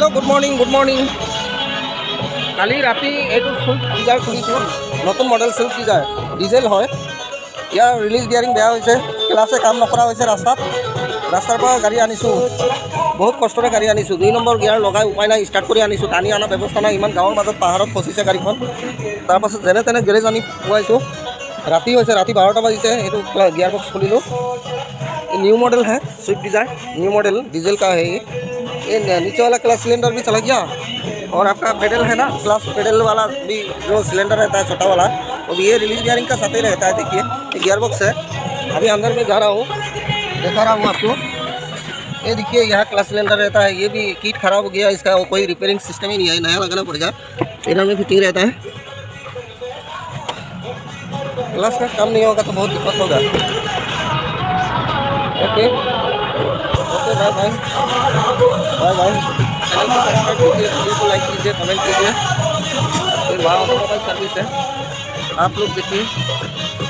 Good morning কালি ৰাতি এইটো Swift Dzire খুলিছোঁ, নতুন মডেল চুইফ্ট ডিজাৰ ডিজেল হয়। ইয়াৰ ৰিলিজ গিয়াৰিং বেয়া হৈছে, ক্লাছে কাম নকৰা হৈছে। ৰাস্তাৰ পৰা গাড়ী আনিছোঁ, বহুত কষ্টৰে গাড়ী আনিছোঁ। 2 নম্বৰ গিয়াৰ লগাই উপায় নাই, ষ্টাৰ্ট কৰি আনিছোঁ। টানি অনা ব্যৱস্থা নাই, ইমান গাঁৱৰ মাজত পাহাৰত ফচিছে গাড়ীখন। তাৰপাছত যেনে তেনে গেৰেজ আনি পোৱাইছোঁ। ৰাতি হৈছে, ৰাতি 12টা বাজিছে। এইটো गियर बॉक्स खोलिलो। न्यू मॉडल है Swift Dzire, new model diesel का है ये नीचे वाला क्लच सिलेंडर भी चला गया और आपका पेडल है ना, क्लच पेडल वाला भी जो सिलेंडर रहता है छोटा वाला, वो भी ये रिलीज गियरिंग का साथ ही रहता है। देखिए ये गियर बॉक्स है। अभी अंदर में जा रहा हूँ, दिखा रहा हूँ आपको। ये देखिए यहाँ क्लच सिलेंडर रहता है, ये भी किट खराब हो गया इसका, वो कोई रिपेयरिंग सिस्टम ही नहीं है, नया लगाना पड़ेगा। इधर में फिटिंग रहता है, क्लच का काम नहीं होगा तो बहुत दिक्कत होगा। Okay okay, bye bye bye bye. Channel को सब्सक्राइब कीजिए, वीडियो को लाइक कीजिए, कमेंट कीजिए। फिर वहाँ ऑटोमोबाइल सर्विस है, आप लोग देखिए।